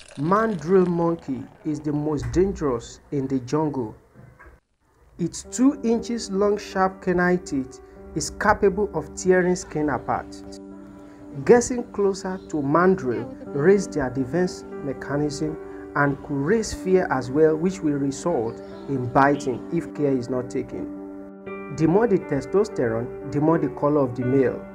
Mandrill monkey is the most dangerous in the jungle. Its 2 inches long sharp canine teeth is capable of tearing skin apart. Getting closer to mandrill raises their defense mechanism and could raise fear as well, which will result in biting if care is not taken. The more the testosterone, the more the color of the male.